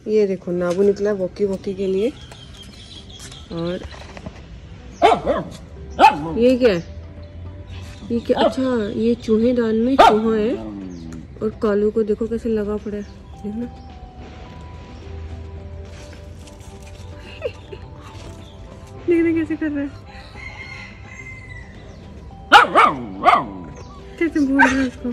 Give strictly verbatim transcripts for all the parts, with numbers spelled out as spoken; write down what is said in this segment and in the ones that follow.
ये देखो नाबू निकला वॉकी वॉकी के लिए। और ये क्या है? ये क्या? अच्छा ये चूहे दान में चूहा है। और कालू को देखो कैसे लगा पड़ा है, देखना। देखना कैसे कर रहा है, कैसे भूल रहा है इसको।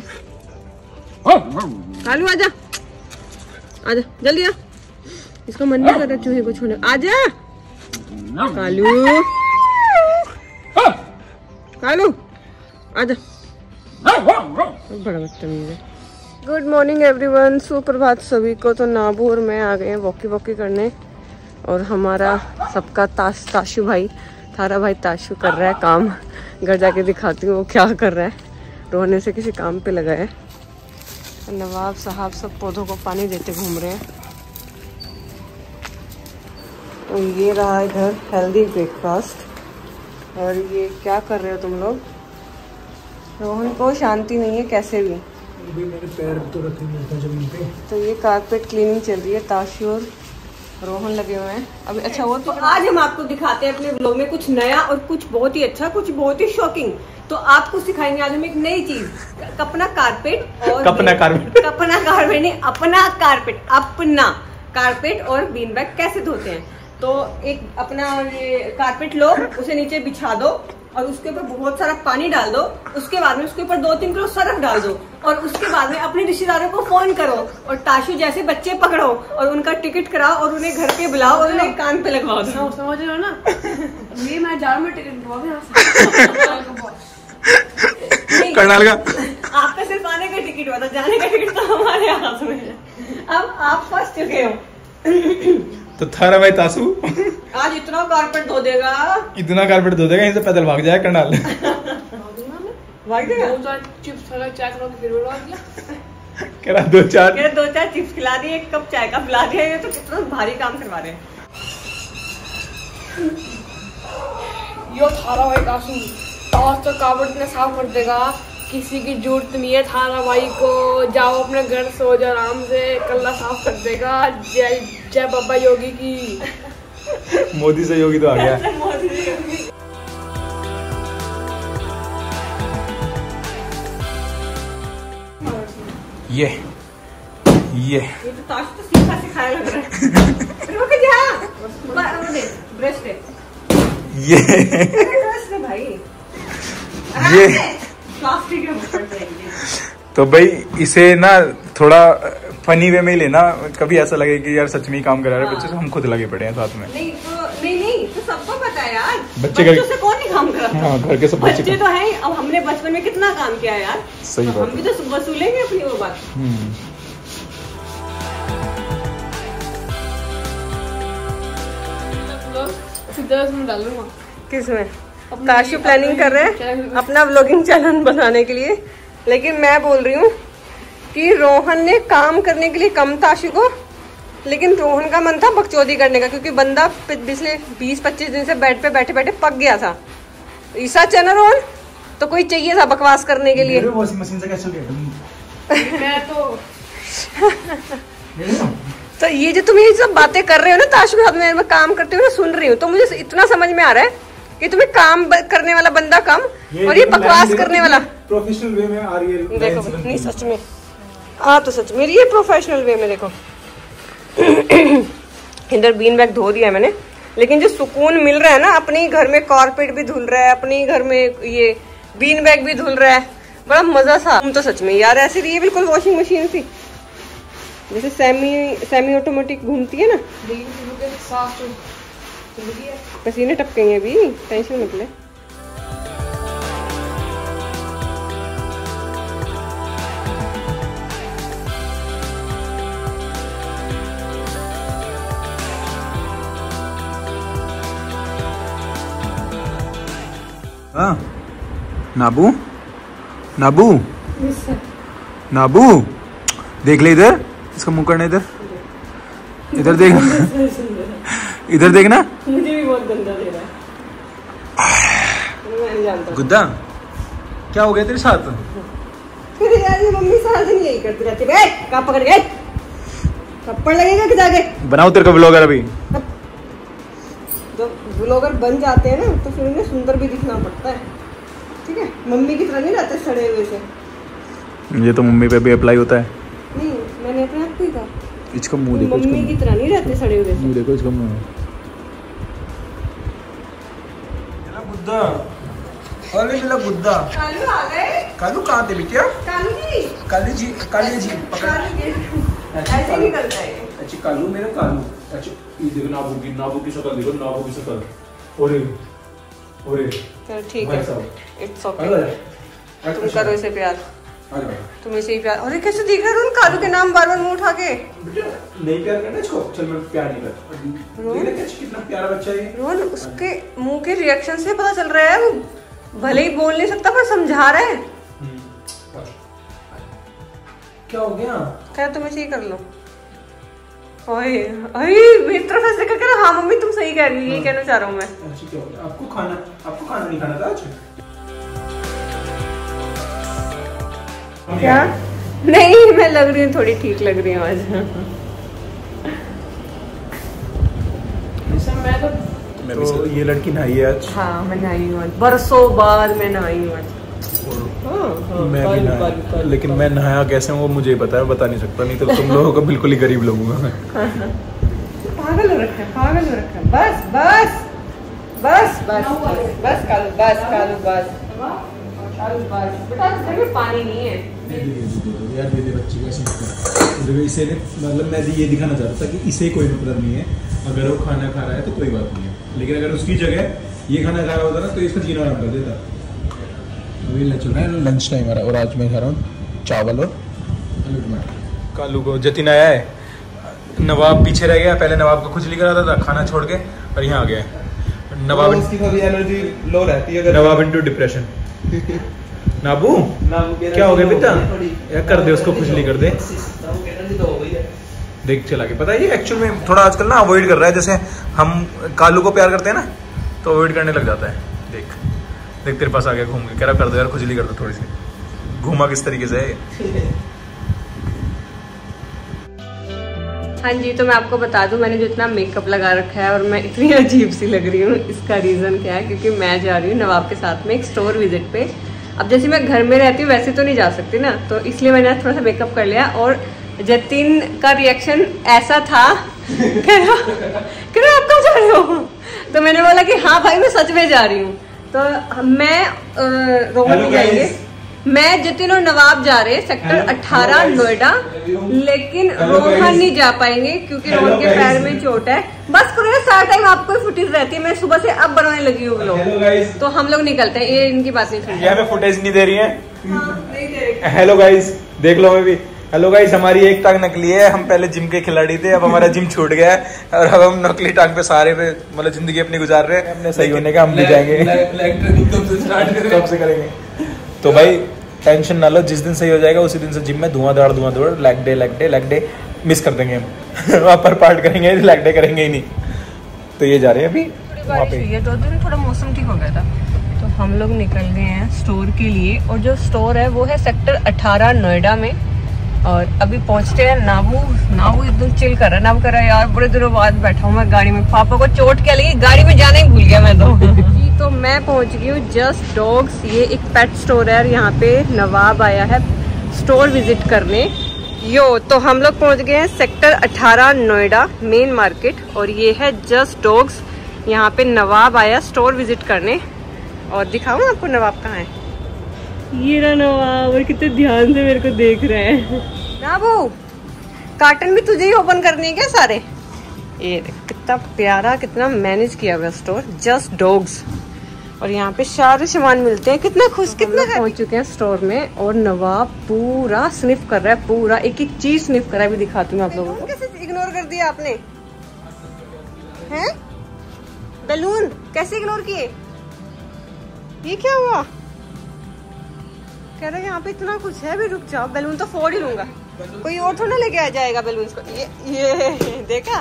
कालू आजा, आजा जल्दी आ। इसका मन नहीं कर रहा चूहे को छोड़ने। आजा कालू, कालू आजा। बड़ा बदतमीज है। गुड मॉर्निंग एवरीवन, सुप्रभात सभी को। तो नाबू और मैं आ गए हैं वॉकी वॉकी करने। और हमारा सबका ताश ताशु भाई, थारा भाई ताशु कर रहा है काम। घर जाके दिखाती हूँ वो क्या कर रहा है। रोने से किसी काम पे लगा है। नवाब साहब सब पौधों को पानी देते घूम रहे हैं। तो ये रहा इधर हेल्दी ब्रेकफास्ट। और ये क्या कर रहे हो तुम लोग? रोहन को शांति नहीं है कैसे भी। मेरे पैर तो रखे नहीं जमीन पे। तो ये कारपेट क्लीनिंग चल रही है। ताशु और रोहन लगे हुए हैं अभी। अच्छा वो तो आज हम आपको दिखाते हैं अपने ब्लॉग में कुछ नया और कुछ बहुत ही अच्छा, कुछ बहुत ही शॉकिंग। तो आपको सिखाएंगे आज हम एक नई चीज, कपना कारपेट और कपना कारपेट कपना कारपेट नहीं, अपना कारपेट, अपना कारपेट और बीन बैग कैसे धोते हैं। तो एक अपना ये कारपेट लो, उसे नीचे बिछा दो और उसके ऊपर बहुत सारा पानी डाल दो। उसके बाद में उसके ऊपर दो तीन किलो सरफ डाल दो। और उसके बाद में अपने रिश्तेदारों को फोन करो और ताशु जैसे बच्चे पकड़ो और उनका टिकट कराओ और उन्हें घर पे बुलाओ और उन्हें कान पे लगवाओ। समझ रहे हो ना? ये मैं जा में टिकट करनाल का आपका सिर्फ आने का टिकट हुआ था, जाने का टिकट तो हमारे हाथ में है। अब आप फंस चुके हो। तो थारा भाई तासू आज इतना कारपेट धो देगा, इतना कारपेट धो देगा, यहीं से पैदल भाग जाए करनाल। भाग देगा। दो चार चिप्स वाला चाय करो फिर बुला दिया। कह रहा दो चार कह दो चार चिप्स खिला दिए, एक कप चाय का पिला दिया। ये तो कितना भारी काम करवा रहे हैं। यो थारा भाई तासू आज तो कारपेट ने साफ कर देगा, किसी की जरूरत नहीं है थारा भाई को। जाओ अपने घर सो जाओ आराम से, कल्ला साफ कर देगा। जय जय बाबा योगी की। मोदी से योगी तो आ गया। मोदी जी योगी। ये ये ये तो ताश तो सीखा सिखाया लग रहा है। रुक जा, ब्रश दे, ये ब्रश दे भाई। ये प्लास्टिक के ऊपर जाएंगे। तो भाई इसे ना थोड़ा फनी वे में ही लेना। कभी ऐसा लगे कि यार सच में ही काम करा रहे बच्चे, तो हम खुद लगे पड़े हैं साथ में। नहीं तो नहीं नहीं तो सबको पता है यार, बच्चे बच्चों से कौन नहीं काम कराता। हाँ, घर के सब बच्चे, बच्चे तो हैं। अब हमने बचपन में कितना काम किया यार। सही बात। हम भी तो वसूलेंगे अपनी वो बात। दस मिनट डालूंगा। किसमें? ताशु प्लानिंग कर रहे हैं अपना व्लॉगिंग चैनल बनाने के लिए। लेकिन मैं बोल रही हूँ कि रोहन ने काम करने के लिए कम ताशु को, लेकिन रोहन का मन था बकचोदी करने का, क्योंकि बंदा पिछले बीस पच्चीस दिन से बेड पे बैठे बैठे पक गया था। ईसा चैनल रोहन तो कोई चाहिए था बकवास करने के लिए। वॉशिंग मशीन से कैसे मैं तो तो ये जो तुम ये सब बातें कर रहे हो ना ताशु के साथ में, मैं काम करते हुए सुन रही हूँ, तो मुझे इतना समझ में आ रहा है कि तुम्हें काम करने वाला बंदा कम और ये बकवास करने वाला प्रोफेशनल वे में आ रही है। देखो नहीं सच में, हाँ तो सच में ये प्रोफेशनल वे में देखो। इधर बीन बैग धो दिया है मैंने, लेकिन जो सुकून मिल रहा है ना, अपने घर में कारपेट भी धुल रहा है, अपने घर में ये बीन बैग भी धुल रहा है, बड़ा मजा था। तुम तो सच में यार ऐसे रही है बिल्कुल वॉशिंग मशीन थी, जैसे सेमी सेमी ऑटोमेटिक घूमती है ना। पसीने टपकेंगे भी, टेंशन मत ले। हाँ नाबू नाबू नाबू देख ले इधर, इसका मुंह करना इधर, इधर देख, इधर देखना। मुझे भी बहुत गंदा दे रहा है। गुद्दा क्या हो गया तेरे साथ? फिर यार ये मम्मी सारा दिन यही करती रहती है। कहाँ पकड़ गए? थप्पड़ लगेगा कि जाके बनाओ तेरे को ब्लॉगर अभी। जब ब्लॉगर बन जाते हैं ना तो फिर उन्हें सुंदर भी दिखना पड़ता है, ठीक है। मम्मी की तरह नहीं रहते सड़े हुए से। ये तो मम्मी पे भी अप्लाई होता है। नहीं, मैंने अपने आप को ही कहा, इसका मुंह देखो, मम्मी की तरह नहीं रहते सड़े हुए से। मुंह देखो इसका मुंह। बुद्धा, अरे मेरा बुद्धा। कालू आ गए। कालू कहाँ थे बिटिया? कालू जी, काली जी, काली जी ऐसे ही करता है। अच्छा कालू, मेरा कालू। अच्छा ये देखो नाबू की, नाबू की शक्ल देखो, नाबू की शक्ल। ओरे ओरे चल ठीक है, इट्स ओके। तुम करो इसे प्यार, तुम इसे ही प्यार। अरे कैसे दिख रहा है कालू के नाम बार बार मुंह उठा के। नहीं प्यार करना इसको, चल मैं प्यार नहीं करता। रोहन कितना प्यारा बच्चा है। रोहन उसके मुंह के रिएक्शन से पता चल रहा है वो भले ही बोल नहीं सकता पर समझा रहा है। क्या हो गया? क्या तुम इसे ही कर लो। ओए ओए मेरी तरफ ऐसे करके ना, हाँ मम्मी तुम सही कह रही हो, ये कहना चाह रहा हूँ मैं। अच्छा क्या हो गया? आपको खाना, आपको खाना नहीं खाना था आज? क्या? नहीं मैं लग रही हूँ थोड़ी ठीक लग रही हूँ आज। मैं तो, तो ये लड़की नहाई है आज। हाँ मैं नहाई हूँ आज, बरसों बाद मैं नहाई हूँ आज। हाँ, हाँ, मैं भी नहाया, लेकिन मैं नहाया कैसे हूँ वो मुझे पता है, बता नहीं सकता, नहीं तो तुम लोगों को बिल्कुल ही गरीब लोग होगा। पागल हो रखा है, पागल हो रखा है। बस बस बस बस बस कालू, बस कालू, बस कालू, बस बेटा घर में पानी नहीं है यार। दे दे बच्ची को ऐसे, इसे मतलब मैं ये दिखाना चाहता था कि इसे कोई मतलब नहीं है, अगर वो खाना खा रहा है तो कोई बात नहीं है, लेकिन अगर उसकी जगह ये खाना खा रहा होता ना तो इसका जीना आराम कर देता। अभी लंच हो रहा है, लंच टाइम आ रहा है और आज मैं खा रहा हूँ चावल और आलू टमाटर। कालू को जतिन आया है, नवाब पीछे रह गया, पहले नवाब को खुजली कराता था खाना छोड़ के और यहाँ आ गया है नवाब। उसकी थोड़ी एनर्जी लो रहती है, नवाब इनटू डिप्रेशन। नाबू क्या हो गया बेटा? यार कर दे उसको, खुजली कर दे। देख चला के पता है ये एक्चुअल में थोड़ा आजकल ना अवॉइड कर रहा है, जैसे हम कालू को प्यार करते हैं ना तो अवॉइड करने लग जाता है। देख देख तेरे पास आ गया घूम के, कह रहा कर दो यार खुजली कर दो थोड़ी सी। घूमा किस तरीके से है। हाँ जी, तो मैं आपको बता दूं मैंने जो इतना मेकअप लगा रखा है और मैं इतनी अजीब सी लग रही हूँ, इसका रीज़न क्या है, क्योंकि मैं जा रही हूँ नवाब के साथ में एक स्टोर विजिट पे। अब जैसे मैं घर में रहती हूँ वैसे तो नहीं जा सकती ना, तो इसलिए मैंने थोड़ा सा मेकअप कर लिया। और जतिन का रिएक्शन ऐसा था, कह रहा आप कब जा रहे हो? तो मैंने बोला कि हाँ भाई मैं सच में जा रही हूँ। तो मैं रोहन भी जाएंगे, मैं जतिन और नवाब जा रहे हैं सेक्टर अठारह नोएडा, लेकिन रोहन नहीं जा पाएंगे क्योंकि रोहन के पैर में चोट है। बस करो सारा टाइम आपको ही फुटेज रहती है, मैं सुबह से अब बनाने लगी हूँ लोग, तो हम लोग निकलते हैं। ये इनकी बात नहीं सुनिए, हमें फुटेज नहीं दे रही है। हाँ, हेलो गाइस, देख लो मैं भी। हेलो गाइस, हमारी एक टांग नकली है, हम पहले जिम के खिलाड़ी थे, अब हमारा जिम छूट गया है और अब हम नकली टांग पे सारे पे मतलब जिंदगी अपनी गुजार रहे हैं। अपने सही होने का हम भी जाएंगे, कब से करेंगे। तो भाई टेंशन ना लो, जिस दिन सही हो जाएगा उसी दिन से जिम में धुआंधार धुआंधार leg day leg day leg day miss कर देंगे हम। अपर पार्ट करेंगे, लेग डे करेंगे ही नहीं। तो ये जा रहे हैं अभी वहाँ पे। ये दो दिन थोड़ा मौसम ठीक हो गया था, तो हम लोग निकल गए हैं स्टोर के लिए। और जो स्टोर है वो है सेक्टर अठारह नोएडा में। और अभी पहुंचते हैं। नाबू नाबू एकदम चिल कर रहा है। नाबू कर रहा है यार बड़े दिनों बाद बैठा हूँ मैं गाड़ी में, पापा को चोट क्या लगी, गाड़ी में जाना ही भूल गया मैं तो। तो मैं पहुंच गई हूँ जस्ट डॉग्स, ये एक पेट स्टोर है। यहाँ पे नवाब आया है स्टोर विजिट करने। यो तो हम लोग पहुंच गए हैं सेक्टर अठारह नोएडा मेन मार्केट, और ये है जस्ट डॉग्स। यहाँ पे नवाब आया स्टोर विजिट करने। और दिखाऊं आपको नवाब कहाँ है? ये रहा नवाब, और कितने ध्यान से मेरे को देख रहे हैं। नाबू कार्टन भी तुझे ही ओपन करने हैं क्या सारे? ये कितना प्यारा, कितना मैनेज किया हुआ स्टोर जस्ट डॉग्स। और यहाँ पे सारे सामान मिलते हैं। कितना खुश, कितना पहुंच चुके हैं स्टोर में। और नवाब पूरा स्निफ कर रहा है, पूरा एक एक चीज स्निफ कर रहा है। भी दिखाती हूँ आप लोगों को। कैसे इग्नोर कर दिया आपने? हैं? बैलून कैसे इग्नोर किए? ये क्या हुआ? कह रहे यहाँ पे इतना कुछ है, भी रुक जाओ, बैलून तो फोड़ ही लूंगा। कोई और थोड़ा लेके आ जाएगा बैलून को। ये ये देखा,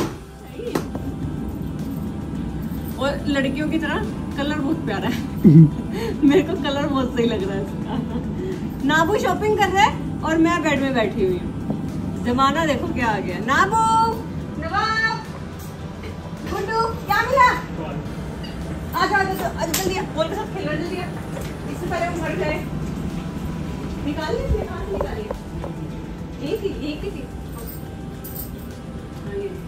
और लड़कियों की तरह कलर बहुत प्यारा है। मेरे को कलर बहुत सही लग रहा है इसका। नाबू शॉपिंग कर रहा है और मैं बेड में बैठी हुई हूँ। जमाना देखो क्या आ गया। नाबू, नवाब, गुड्डू, क्या मिला? आ जाओ, आ जाओ, आ जल्दी आ, बॉल के साथ खेलना जल्दी आ। इससे पहले हम मर जाए। निकाल लीजिए, हाथ निकालिए। एक ही, एक ही थी। हाँ, ये।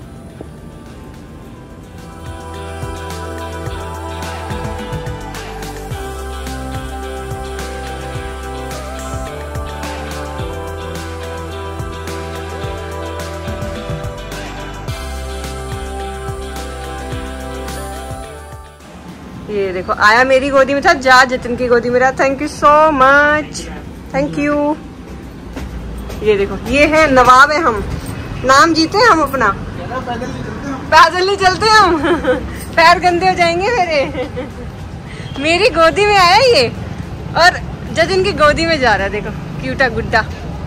ये देखो आया मेरी गोदी में था, जा जतिन की गोदी में रहा। Thank you so much, thank you. ये देखो ये है नवाब है, हम नाम जीते हैं हम अपना। पैदल नहीं चलते हम पैर गंदे हो जाएंगे मेरे। मेरी गोदी में आया ये और जतिन की गोदी में जा रहा है। देखो क्यूटा गुड्डा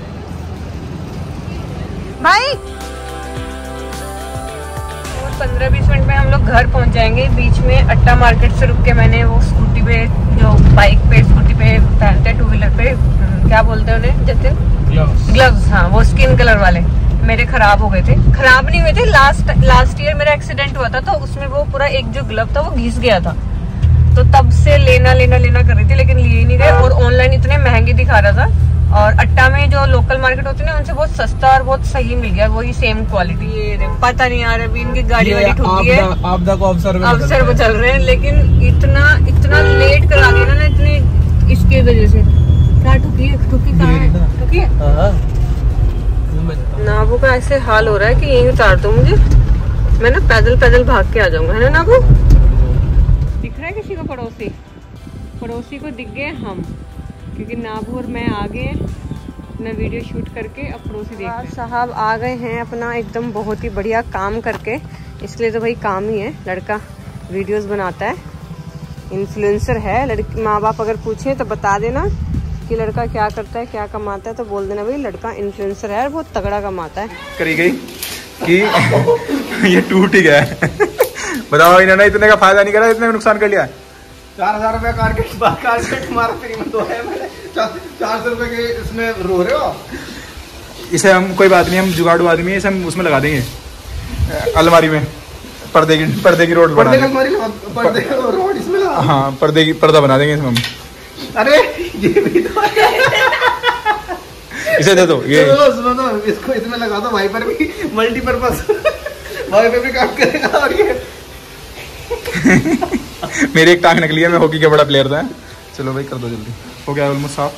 भाई। पंद्रह बीस मिनट में हम लोग घर पहुंच जाएंगे। बीच में अट्टा मार्केट से रुक के मैंने वो स्कूटी पे, जो बाइक पे स्कूटी पे पहनते हैं टू व्हीलर पे, क्या बोलते हैं उन्हें जतिन? ग्लव्स। हाँ, वो स्किन कलर वाले मेरे खराब हो गए थे। खराब नहीं हुए थे, लास्ट लास्ट ईयर मेरा एक्सीडेंट हुआ था तो उसमें वो पूरा एक जो ग्लव था वो घिस गया था। तो तब से लेना लेना लेना कर रही थी लेकिन लिए ही नहीं गए। और ऑनलाइन इतने महंगे दिखा रहा था, और अट्टा में जो लोकल मार्केट होती है ना उनसे बहुत सस्ता और बहुत सही मिल गया, वही सेम क्वालिटी। ये पता नहीं यार अभी इनकी गाड़ी वाड़ी ठुकी है, आपदा को अवसर अवसर वो चल रहे हैं, लेकिन इतना इतना लेट करा दिया ना इतने, इसके वजह से। क्या ठुकी है? ठुकी कहाँ है? ठुकी है नाबू का ऐसे हाल हो रहा है कि यही उतार दो मुझे, मैं ना पैदल पैदल भाग के आ जाऊंगा, है ना नाबू? दिख रहा है किसी को? पड़ोसी पड़ोसी को दिख गए हम, क्योंकि नाबू और मैं आ गए अपना वीडियो शूट करके। अब पड़ोसी देख रहे हैं। साहब आ गए हैं अपना एकदम बहुत ही बढ़िया काम करके। इसलिए तो भाई काम ही है, लड़का वीडियोस बनाता है, इन्फ्लुएंसर है। लड़की माँ बाप अगर पूछे तो बता देना कि लड़का क्या करता है, क्या कमाता है, तो बोल देना भाई लड़का इन्फ्लुएंसर है और बहुत तगड़ा कमाता है। करी गई कि ये टूट ही गया है बताओ, इन्होंने इतने का फायदा नहीं करा, इतने का नुकसान कर लिया। चार हजार रुपया कारकेट कारकेट हमारा फ्री में तो है, चार सौ रुपए के इसमें रो रहे हो। इसे हम कोई बात नहीं, हम जुगाड़ू आदमी है, इसे हम उसमें लगा देंगे अलमारी में, पर्दे की पर्दे की रोड बना रोड इसमें लगा। हाँ, पर्दे की पर्दा बना देंगे इसमें हम। अरे ये भी तो इसे दे दो, ये सुनो तो इसको इसमें लगा दो, वाइपर भी मल्टीपर्पज वाइपर भी काम करेगा। और ये मेरी एक टांग निकली है, मैं हॉकी का बड़ा प्लेयर था। चलो भाई कर दो जल्दी, हो गया ऑलमोस्ट साफ।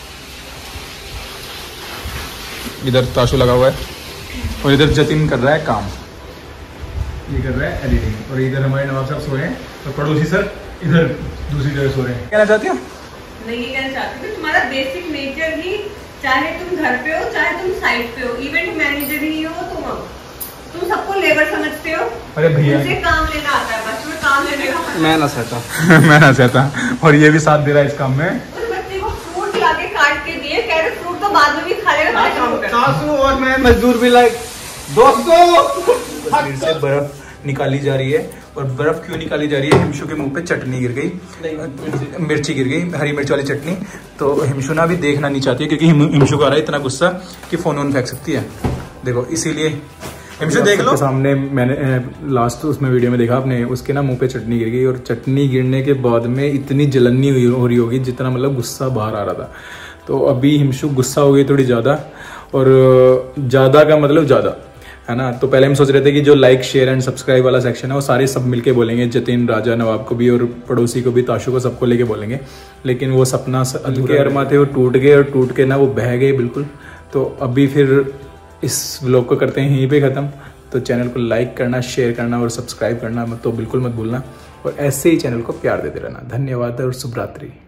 इधर ताशु लगा हुआ है और इधर जतिन कर रहा है काम, ये कर रहा है एडिटिंग। और इधर हमारे नवाब साहब सोए हैं और पड़ोसी सर इधर दूसरी जगह सो रहे हैं। कहना चाहती हो? नहीं, ये कहना चाहती हूँ तुम्हारा बेसिक नेचर ही, चाहे तुम घर पे हो चाहे तुम साइट पे हो, इवेंट मैनेजर ही हो तुम, तुम सबको लेबर समझते हो। अरे भैया मुझे काम लेना आता है, बस मैं काम लेने का मैं ना सहता मैं ना सहता, और ये भी साथ दे रहा है इस काम में। उस बच्चे को फ्रूट लाके काट के दिए, कह रहे फ्रूट तो बाद में भी खा लेगा, मैं काम कर। सासू और मैं मजदूर भी लाइक दोस्तों। शरीर से बर्फ निकाली जा रही है, और बर्फ क्यों निकाली जा रही है? हिमशु के मुंह पे चटनी गिर गई, मिर्ची गिर गई, हरी मिर्च वाली चटनी। तो हिमशु ना भी देखना नहीं चाहती है, क्योंकि हिमशु को आ रहा है इतना गुस्सा कि फोन वोन फेंक सकती है। देखो इसीलिए हिमशु देख लो सामने, मैंने लास्ट उसमें वीडियो में देखा आपने, उसके ना मुंह पे चटनी गिर गई, और चटनी गिरने के बाद में इतनी जलनी हुई हो रही होगी जितना मतलब गुस्सा बाहर आ रहा था। तो अभी हिमशु गुस्सा हो गई थोड़ी ज़्यादा, और ज़्यादा का मतलब ज़्यादा, है ना। तो पहले हम सोच रहे थे कि जो लाइक शेयर एंड सब्सक्राइब वाला सेक्शन है वो सारे सब मिलके बोलेंगे, जतिन, राजा, नवाब को भी और पड़ोसी को भी, ताशु को, सबको लेके बोलेंगे। लेकिन वो सपना के अरमा थे, वो टूट गए, और टूट के ना वो बह गए बिल्कुल। तो अभी फिर इस व्लॉग को करते हैं यहीं पे ख़त्म। तो चैनल को लाइक करना, शेयर करना और सब्सक्राइब करना तो बिल्कुल मत भूलना, और ऐसे ही चैनल को प्यार देते रहना। धन्यवाद और शुभ रात्रि।